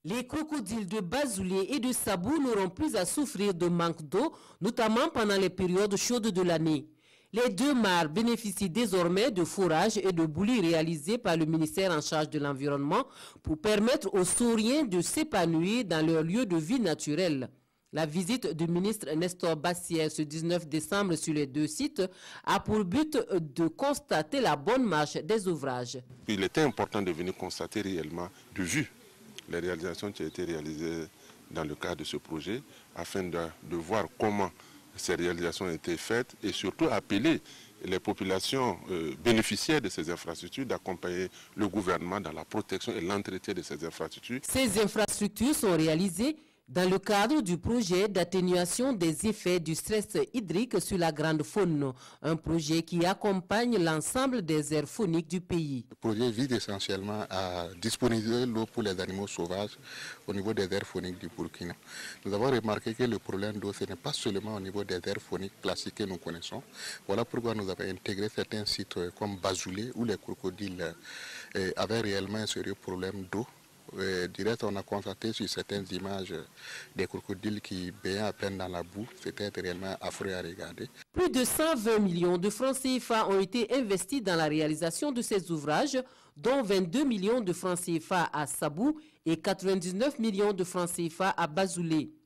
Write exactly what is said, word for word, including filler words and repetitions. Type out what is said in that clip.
Les crocodiles de Bazoulé et de Sabou n'auront plus à souffrir de manque d'eau, notamment pendant les périodes chaudes de l'année. Les deux mares bénéficient désormais de forages et de boulis réalisés par le ministère en charge de l'environnement pour permettre aux sauriens de s'épanouir dans leur lieu de vie naturel. La visite du ministre Nestor Bassière ce dix-neuf décembre sur les deux sites a pour but de constater la bonne marche des ouvrages. Il était important de venir constater réellement de vue les réalisations qui ont été réalisées dans le cadre de ce projet afin de, de voir comment ces réalisations ont été faites et surtout appeler les populations euh, bénéficiaires de ces infrastructures d'accompagner le gouvernement dans la protection et l'entretien de ces infrastructures. Ces infrastructures sont réalisées dans le cadre du projet d'atténuation des effets du stress hydrique sur la grande faune, un projet qui accompagne l'ensemble des aires fauniques du pays. Le projet vise essentiellement à disponibiliser l'eau pour les animaux sauvages au niveau des aires fauniques du Burkina. Nous avons remarqué que le problème d'eau, ce n'est pas seulement au niveau des aires fauniques classiques que nous connaissons. Voilà pourquoi nous avons intégré certains sites comme Bazoulé où les crocodiles avaient réellement un sérieux problème d'eau. Euh, direct, on a constaté sur certaines images des crocodiles qui baillaient à peine dans la boue. C'était réellement affreux à regarder. Plus de cent vingt millions de francs C F A ont été investis dans la réalisation de ces ouvrages, dont vingt-deux millions de francs C F A à Sabou et quatre-vingt-dix-neuf millions de francs C F A à Bazoulé.